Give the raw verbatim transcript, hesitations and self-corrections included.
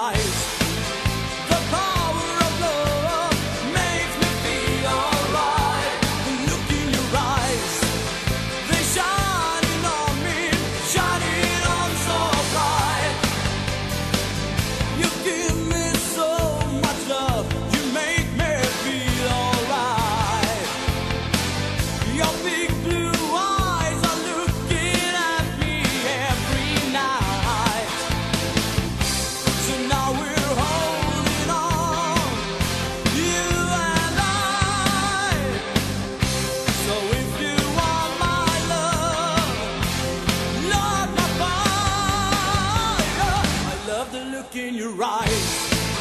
eyes. The power of love makes me feel alright. The look in your eyes, they shining on me, shining on so bright. You give me so much love, you make me feel alright. Your big blue eyes are looking at me every night. So now we're holding on, you and I. So if you want my love, Lord, my fire, I love the look in your eyes.